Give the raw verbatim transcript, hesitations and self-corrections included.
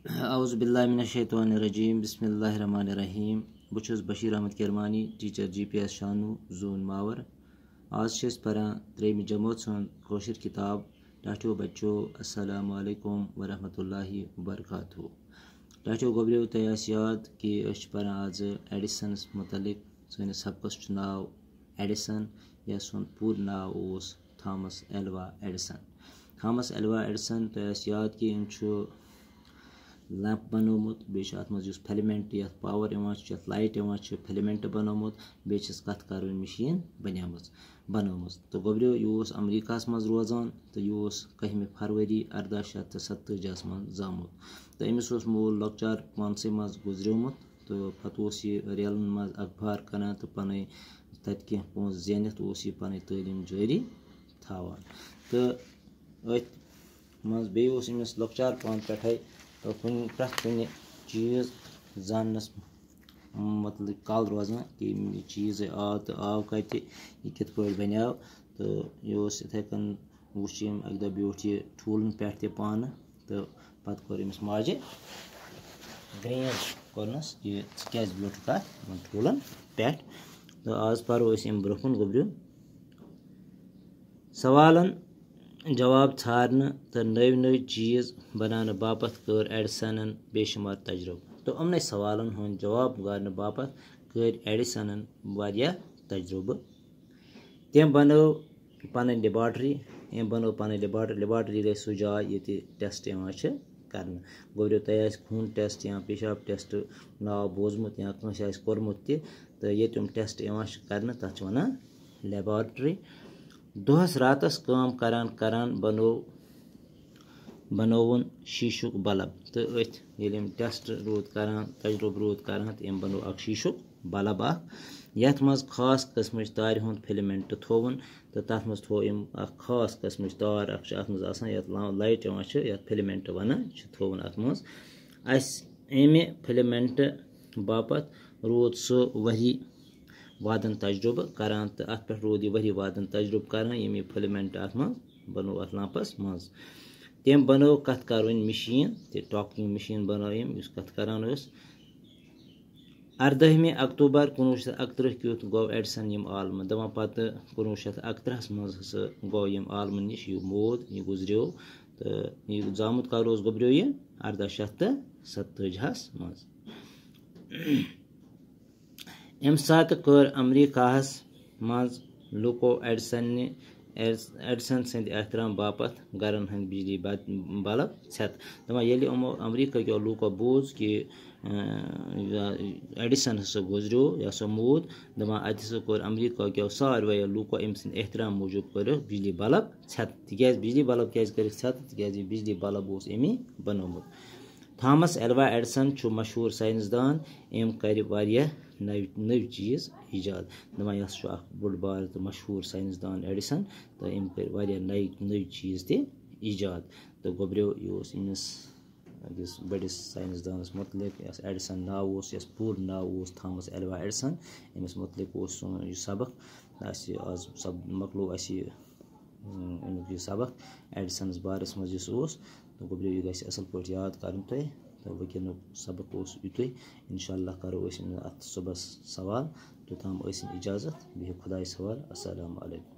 औज़ुबिल्लाहिमिनश्शैतानिर्रजीम बिस्मिल्लाहिर्रहमानिर्रहीम बुछुस Bashir Ahmad Kirmani teacher G P S Shanu जोन मावर आज परान त्रेम जमात सन कौशिर किताब टाठियो बच्चो अस्सलामु अलैकुम वरहमतुल्लाहि वबरकातुहू। टाठियो गोब्रियो तयास याद कि परान आज एडिसन मुतलिक सनिस सबकस नाव एडिसन या सुन पूर नाव ओस Thomas Alva Edison. Thomas Alva Edison तयास याद कि लैंप बनोमुत बेश अत मज फिलामेंट यथ पावर यथ लाइट फिलामेंट बनोमुत बेस कथ कर मशीन बनियामज बनोमुज। तो गोब्रियो यह अमरीका मज रोजान तो यह कहम फरवरी अर्दा शत सत्तजहस मज जामुत। तो अमिस मोल लकचार पानसे मज गुजरियोमुत तो पत यह रेलन मज अखबार करान तो पन तत कह पोस जेनित यह पन तालीम जारी थावान। तो अत मज बेस लकचार पान पे तो कुन प्रथ कुन चीज़ जानस मतलब कल रोजान कि यह चीज़ आव तो आव कत यह कित पे बनियाव। तो यह इथे कन वुच अक दह ब्यूठ यह ठूलन पे पान तो पत कोर अमिस माजे ग्रेन कोरनस यह क्या ब्यूठ कत ठूलन पे। तो आज परो अम ब्रोकुन गोब्रियो सवालन जवाब छारन तो नव नव चीज़ बनाने बापत कर एडिसन बेशुमार तजुर्बे। तो अमन सवालन हूँ जवाब गारने बापत कर एडिसन वारिया तजुर्बे। तम बनो पन लेबॉर्ट्री अम बनो पन लेबॉर्ट्री लेबॉर्ट्री गई सह जाय ये टेस्ट कर गोब्रियो तह खून टेस्ट या पेशाब टेस्ट नाव बोजमुत या कंस कोरमुत तो ये टेस्ट कर तथ वन लेबॉर्ट्री। दोहस रातस काम करान करान बनो बनोवन शीशुक बल्ब। तो अथ ये टेस्ट रूद करान तजुर्बे रूद करान तो अम बनो अख शीशुक बल्ब अख यथ मज खास किस्म तार हुंद फिलामेंट थोवन। तो तथ मज थो अम अख खास किस्म तार अख अत मज आसान यथ लाइट यथ फिलामेंट वन थोवन अत मज अस अमे फिलामेंट बापत रूद सह वही वादन तजुर्बे करान तो अत पे रूद यह वही वादन तजुर्बे करान यम फिलामेंट अत मज बनो अत लंपस मज। तम बनो कथ कर मशीन तो टॉकिंग मशीन बनो इस कथ करान अर्दहमे अक्टूबर कुनवु शत अकत्रह क्युत गो एडिसन यम आलम दपान पत कुनवु शत अकत्रहस मज गो यम आलम निश यह मोद यह गुजरियो। तो यह जामुत कर गोब्रियो यह अर्दा शत तो सत्तजहस मज। अम सात कर अमरीकाहस मज लुको एडिसन एडिसन सद एहतराम बापत गरन हंद बिजली बल्ब छत। दपान ये अमरीका को लूको बोज कि एडिसन हसा गुजरियो यह सो मूद दपान अत कोर अमरीका को सारे लूको अम सद एहतराम मूजूब कर बिजली बल्ब छत तिक बिजली बल्ब क्या कर छत तिक बिजली बल्ब अमी बनोमुत। थॉमस एल्वा एडिसन मशहूर साइंसदान अम कर वारिया नव नव चीज़ ईजाद दपान यह बोड़ बार तो मशहूर साइंसदान एडिसन तो अम कर वारिया नई नव चीज़ ते ईजाद। तो गोब्रियो यह अमिस अकिस बड़िस साइंसदानस मुतलिक यस एडिसन नाव यस पूर नाव थॉमस एल्वा एडिसन अमिस मुतलिक यह सबक आज सब मकलो अमुक यह सबक एडिसन बारस मज तो गोब्रियो यह गि असल पे याद कर तुम। तो वकिन सबक युत इंशाअल्लाह करो अत सुबह सवाल तोताम इजाज़त बिहिव खुदा सवाल। अस्सलामु अलैकुम।